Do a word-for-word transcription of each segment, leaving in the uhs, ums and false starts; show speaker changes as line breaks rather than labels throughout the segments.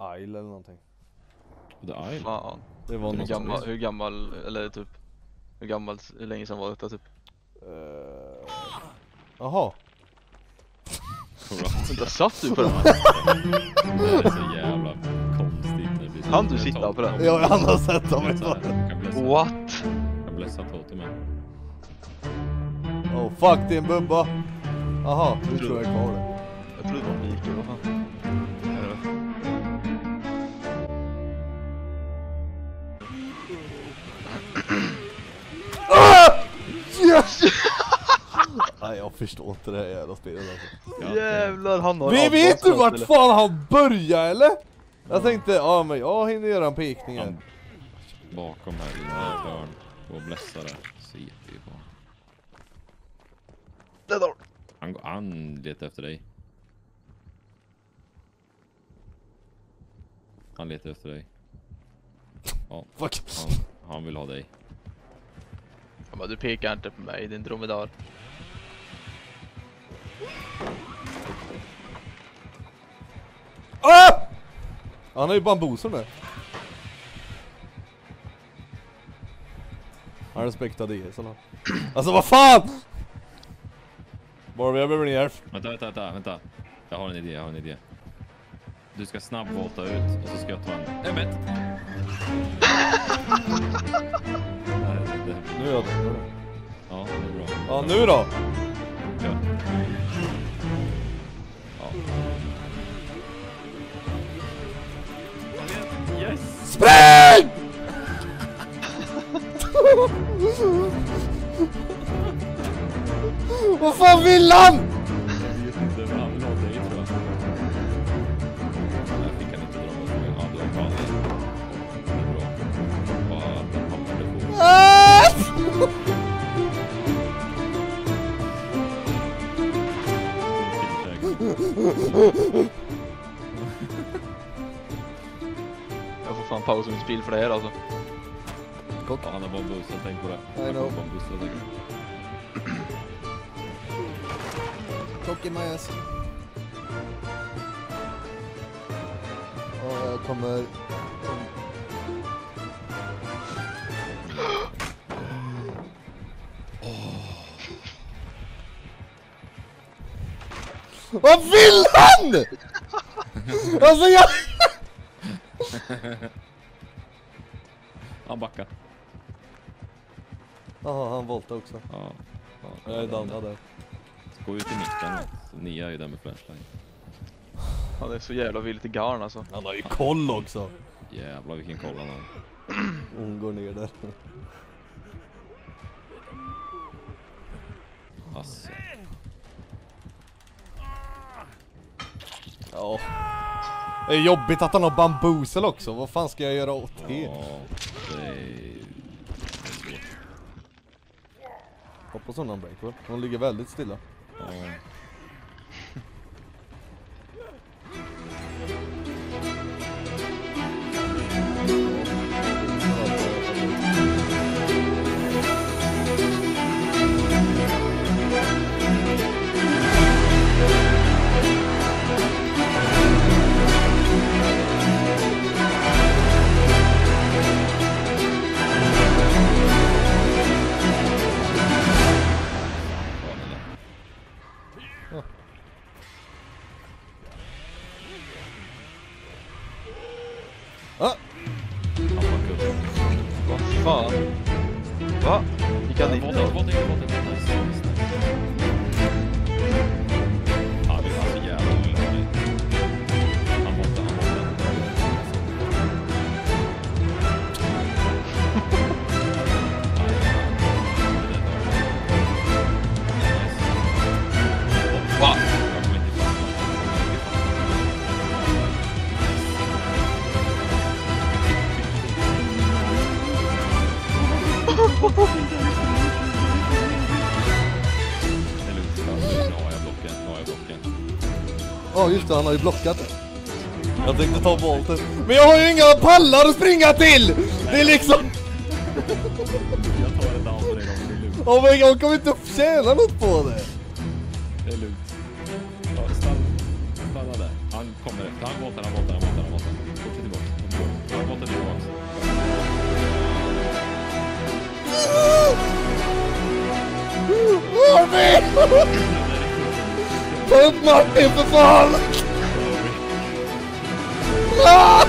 Isle eller någonting.
The Isle?
Fan.
Det var
Hur gammal, hur gammal, eller typ, hur gammal, hur länge sedan var detta typ?
Jaha. Uh...
Där satt du på den.
Det är så jävla konstigt.
Han du sitta på den?
Ja, han har sett dem.
What?
Jag blessar Toto med.
Oh fuck, det är en bubba. Aha, nu tror jag kvar det.
Jag trodde det var Mikael, vad fan?
Ah! Yes! Nej, jag förstår inte det här jävla spelet alltså.
Ja, jävlar, han har...
Vi vet du vart fan han börjar, eller? Jag tänkte, ja men jag hinner göra en pikning här.
Bakom här i den hörn och blässare. C P på.
Det där.
Han går an letar efter dig. Han letar efter dig. Ja,
fuck.
Han, han vill ha dig.
Ja, men du pekar inte på mig, din dromedar.
Ah! Han har ju bambuser med. Han respektar det såna. Alltså vad fan! Bara vi behöver en hjälp.
Vänta, vänta, vänta, vänta. Jag har en idé, jag har en idé. Du ska snabbt volta ut och så ska jag ta en... Nej, men...
Nu är jag det.
Ja, det är bra.
Ja, nu då?
Ja. Ja. Yes!
Spring! Vad fan vill han?
Jag vet inte, men han vill ha dig, tror jag. Jag fick han inte dra oss med. Ja, du har fan det. Det är bra. Bara den hoppade på.
Jag får fan pausa min spel för det här alltså.
Ja, han har bambus, jag tänkte på det.
I know.
Bambus, jag tänker.
Cock in my ass. Och jag kommer... Vad vill han? Alltså jag...
Han backar.
Jaha, han voltar också.
Ja. Ja,
Jag är downad där.
gå ut i mitten. Ni är ju där med flashlight.
Han är så jävla villigt i garn alltså.
Han har ju koll också.
Jävlar vilken koll han har.
Hon går ner där.
Alltså.
Ja. Det är jobbigt att han har bambusel också. Vad fan ska jag göra åt det?
Ja, det är...
Hoppas hon har en break. Hon ligger väldigt stilla.
Ja.
Ah!
Vad fan? Va? Gick han dit då?
Han vill ha så jävla olagligt. Han måste, han måste.
Va?
Ja just det, han har ju blockat det. Jag tänkte ta volten. Men jag har ju inga pallar att springa till! Det är liksom...
Jag tar det down för dig om det är lugnt.
Åh men jag kommer inte tjäna något på det.
Det är lugnt. Ja, stanna, stanna där. Han kommer efter. Ta en båt, en båt, en båt, en båt. Fortsätt tillbaka. Ta en båt tillbaka.
Arvid! Ta upp Martin för fan! Ah!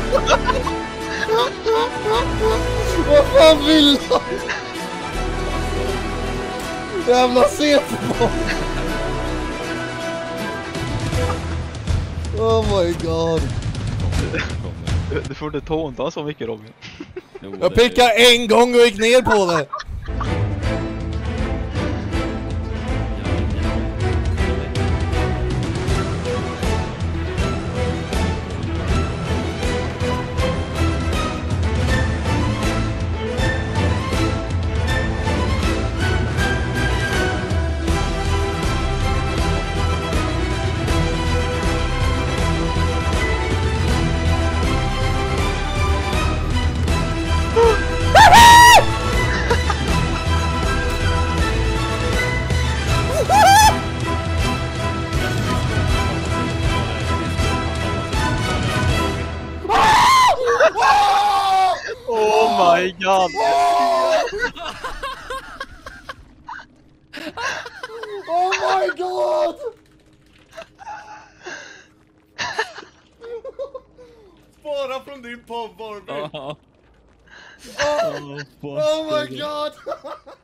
Vad fan vill han? Jävla C-på! Oh my god.
Du, du får inte tånta så mycket, Robin.
Jo,
Jag
det-
pickade en gång och gick ner på det.
Oh my god!
Oh my god! Spara från din podd, Barbie.
Ja.
Oh, oh my god!